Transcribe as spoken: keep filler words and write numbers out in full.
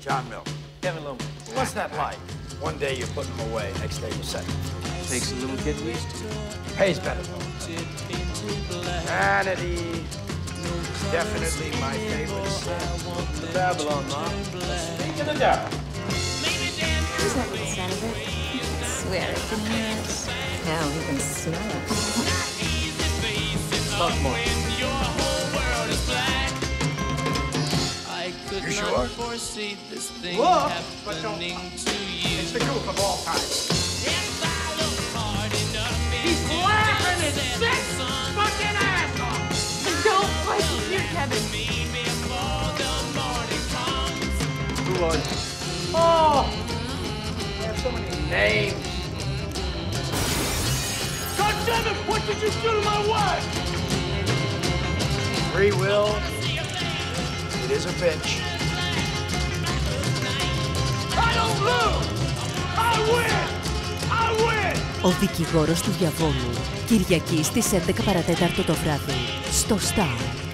John Milton. Kevin Loman. What's that like? One day you're putting them away, next day you're setting them free. Takes a little getting used to. Pays better though. Vanity. Definitely my favorite sin. The Babylon, Mom. Speak of the devil. Is that the sound of it? I swear it can hear us. Now he can smell it. Talk more. You sure? Look, but don't. It's the goof of all time. He's laughing his sick fucking ass off. Don't fight here, Kevin. Who are you? Oh, they have so many names. God damn it! What did you do to my wife? Free will. It is a bitch. I don't lose. I win. I win. Ο δικηγόρος του διαβόλου. Κυριακή στις έντεκα παρατέταρτο το βράδυ. Στο Star.